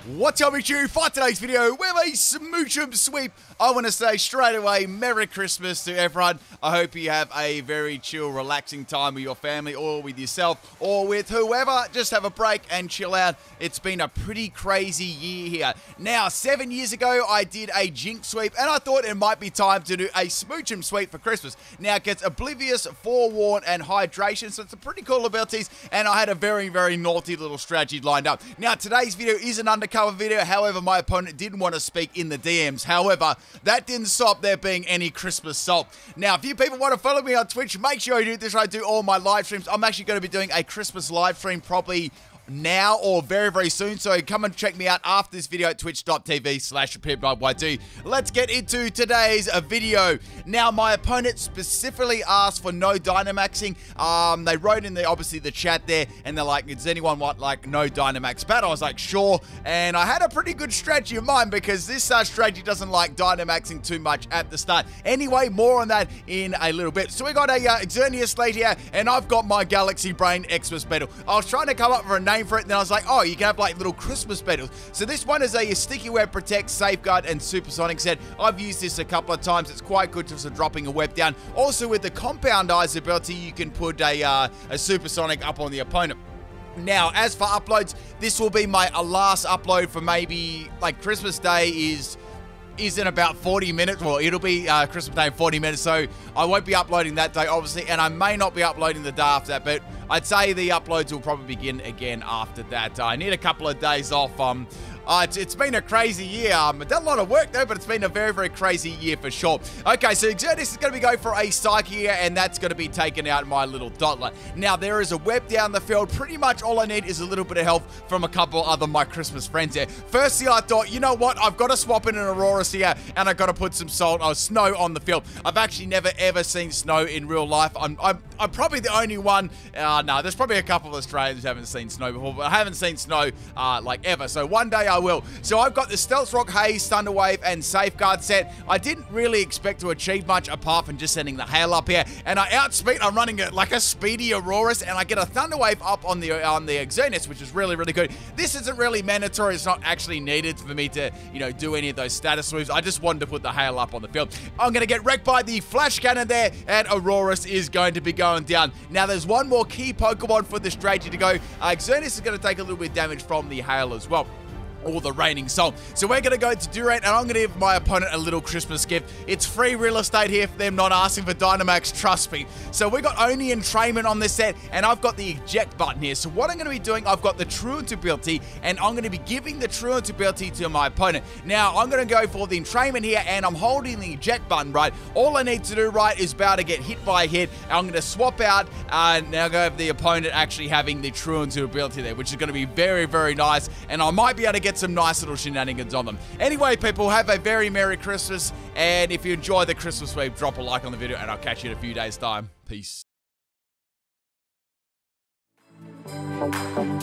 What's up, it's you for today's video with a smoochum sweep. I want to say straight away, Merry Christmas to everyone. I hope you have a very chill, relaxing time with your family or with yourself or with whoever. Just have a break and chill out. It's been a pretty crazy year here. Now, 7 years ago, I did a Jinx sweep and I thought it might be time to do a smoochum sweep for Christmas. Now, it gets Oblivious, Forewarn, and Hydration, so it's a pretty cool abilities, and I had a very, very naughty little strategy lined up. Now, today's video is an undercover video. However, my opponent didn't want to speak in the DMs. However, that didn't stop there being any Christmas salt. Now, if you people want to follow me on Twitch, make sure you do this. I do all my live streams. I'm actually going to be doing a Christmas live stream probably now or very, very soon. So come and check me out after this video at twitch.tv/PipNightYT. Let's get into today's video. Now, my opponent specifically asked for no Dynamaxing. They wrote in obviously the chat there, and they're like, does anyone want like no Dynamax battle? I was like, sure. And I had a pretty good strategy in mind because this strategy doesn't like Dynamaxing too much at the start. Anyway, more on that in a little bit. So we got a Xerneas Slate here, and I've got my Galaxy Brain Xmas Battle. I was trying to come up with a name for it, and then I was like, oh, you can have like little Christmas battles. So this one is a Sticky Web Protect, Safeguard, and Supersonic set. I've used this a couple of times. It's quite good just for dropping a web down. Also, with the Compound Eyes ability, you can put a Supersonic up on the opponent. Now, as for uploads, this will be my last upload for maybe like Christmas Day is in about 40 minutes. Well, it'll be Christmas Day in 40 minutes, so I won't be uploading that day, obviously, and I may not be uploading the day after that, but I'd say the uploads will probably begin again after that. I need a couple of days off. It's been a crazy year. I've done a lot of work though, but it's been a very, very crazy year for sure. Okay, so Xerneas is going to be going for a Psyche here, and that's going to be taking out my little Dotlet. Now, there is a web down the field. Pretty much all I need is a little bit of help from a couple other my Christmas friends here. Firstly, I thought, you know what? I've got to swap in an Aurorus here, and I've got to put some snow on the field. I've actually never, ever seen snow in real life. I'm probably the only one. No, there's probably a couple of Australians who haven't seen snow before, but I haven't seen snow like ever. So one day I will. So I've got the Stealth Rock, Haze, Thunder Wave, and Safeguard set. I didn't really expect to achieve much apart from just sending the hail up here. And I outspeed. I'm running it like a speedy Aurorus, and I get a Thunder Wave up on the Xerneas, which is really, really good. This isn't really mandatory. It's not actually needed for me to, you know, do any of those status moves. I just wanted to put the hail up on the field. I'm going to get wrecked by the Flash Cannon there, and Aurorus is going to be going down. Now, there's one more key Pokemon for the strategy to go. Xerneas is going to take a little bit of damage from the hail as well, or the raining salt. So we're going to go to Durant, and I'm going to give my opponent a little Christmas gift. It's free real estate here for them not asking for Dynamax, trust me. So we got Oni Entrainment on this set, and I've got the eject button here. So what I'm going to be doing, I've got the Truant ability, and I'm going to be giving the Truant ability to my opponent. Now, I'm going to go for the Entrainment here, and I'm holding the eject button, right? All I need to do, right, is about to get hit by a hit. I'm going to swap out, and now go over the opponent actually having the Truant ability there, which is going to be very, very nice, and I might be able to get some nice little shenanigans on them. Anyway, people, have a very Merry Christmas, and if you enjoy the Christmas sweep, drop a like on the video, and I'll catch you in a few days' time. Peace.